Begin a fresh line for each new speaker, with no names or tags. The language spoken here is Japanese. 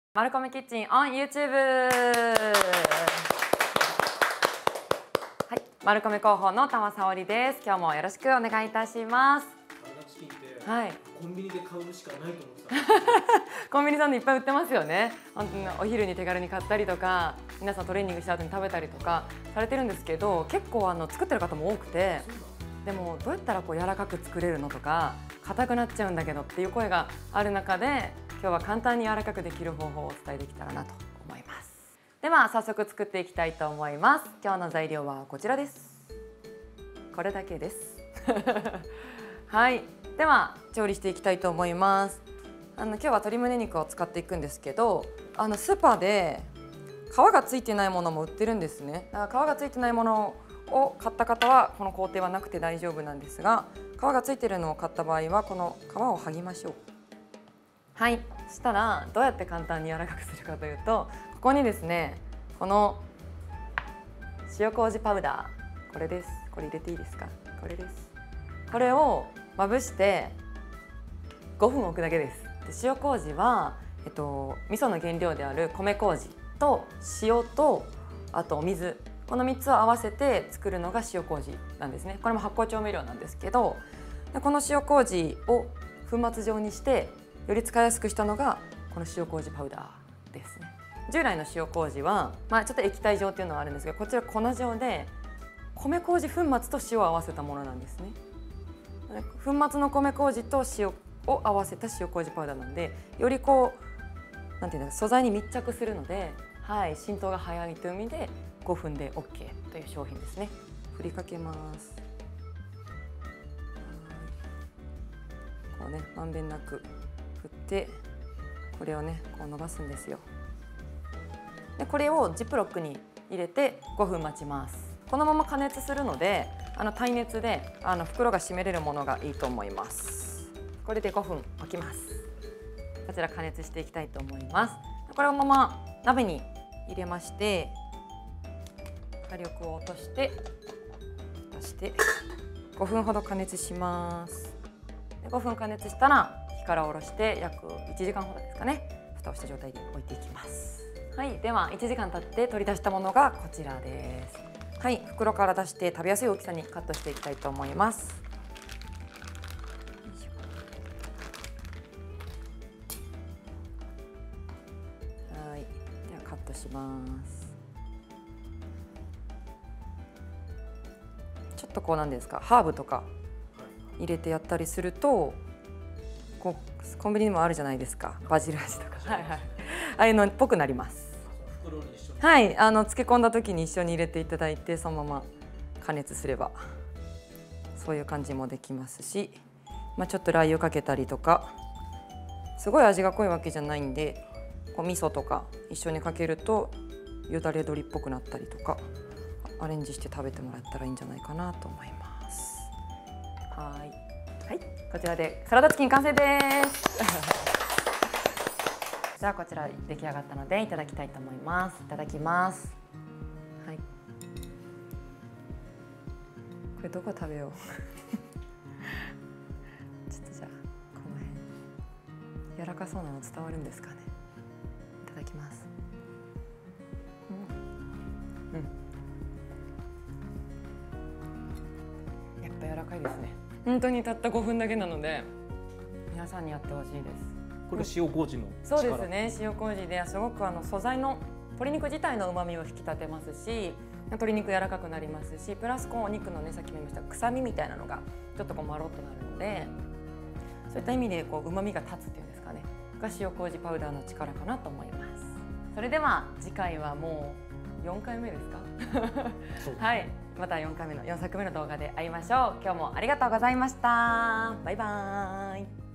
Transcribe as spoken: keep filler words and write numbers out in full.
マルコメキッチン on ユーチューブ。 はい、マルコメ広報の玉沙織です。今日もよろしくお願いいたします。
サラダチキンって
はい、
コンビニで買うしかないと思ってた。
コンビニさんでいっぱい売ってますよね。本当にお昼に手軽に買ったりとか、皆さんトレーニングした後に食べたりとかされてるんですけど、結構あの作ってる方も多くて、でもどうやったらこう柔らかく作れるのとか硬くなっちゃうんだけどっていう声がある中で、今日は簡単に柔らかくできる方法をお伝えできたらなと思います。では早速作っていきたいと思います。今日の材料はこちらです。これだけですはい、では調理していきたいと思います。あの今日は鶏胸肉を使っていくんですけど、あのスーパーで皮がついてないものも売ってるんですね。だから皮がついてないものを買った方はこの工程はなくて大丈夫なんですが、皮がついてるのを買った場合はこの皮を剥ぎましょう。はい、そしたらどうやって簡単に柔らかくするかというと、ここにですね、この塩麹パウダー、これです。これ入れていいですか？これです。これをまぶしてごふん置くだけです。で塩麹は、えっと、味噌の原料である米麹と塩とあとお水、このみっつを合わせて作るのが塩麹なんですね。これも発酵調味料なんですけど、でこの塩麹を粉末状にしてより使いやすくしたのがこの塩麹パウダーですね。従来の塩麹は、まあ、ちょっと液体状っていうのはあるんですが、こちら粉状で米麹粉末と塩を合わせたものなんですね。粉末の米麹と塩を合わせた塩麹パウダーなので、よりこうなんていうの、素材に密着するので、はい、浸透が早いという意味でごふんで オーケー という商品ですね。振りかけます。こうね、まんべんなく振って、これをねこう伸ばすんですよ。でこれをジップロックに入れてごふん待ちます。このまま加熱するので、あの耐熱であの袋が閉めれるものがいいと思います。これでごふん置きます。こちら加熱していきたいと思います。これをまま鍋に入れまして、火力を落として出してごふんほど加熱します。でごふん加熱したら火から下ろして約いちじかんほどですかね、蓋をした状態で置いていきます。はい、ではいちじかん経って取り出したものがこちらです。はい、袋から出して食べやすい大きさにカットしていきたいと思います。はい、ではカットします。ちょっとこうなんですか、ハーブとか入れてやったりすると、こうコンビニにもあるじゃないですか、バジル味とか、はいはい、ああいうのっぽくなります。はい、あの漬け込んだ時に一緒に入れていただいて、そのまま加熱すればそういう感じもできますし、まあ、ちょっとラー油かけたりとか、すごい味が濃いわけじゃないんで、こう味噌とか一緒にかけるとよだれ鶏っぽくなったりとか、アレンジして食べてもらったらいいんじゃないかなと思います。はい、はい、こちらでサラダチキン完成ですじゃあこちら出来上がったのでいただきたいと思います。いただきます。はい、これどこ食べようちょっとじゃあこの辺柔らかそうなの伝わるんですかね。いただきます。うん、うん、やっぱ柔らかいですね。本当にたったごふんだけなので皆さんにやってほしいです。
これ塩麹の
そうですね、塩麹ですごくあの素材の鶏肉自体の旨味を引き立てますし、鶏肉柔らかくなりますし、プラスこうお肉のね、さっきも言いました臭みみたいなのがちょっとこうまろっとなるので、そういった意味でこう旨味が立つっていうんですかね、が塩麹パウダーの力かなと思います。それでは次回はもうよんかいめですかはい、またよんかいめのよんさくめの動画で会いましょう。今日もありがとうございました。バイバーイ。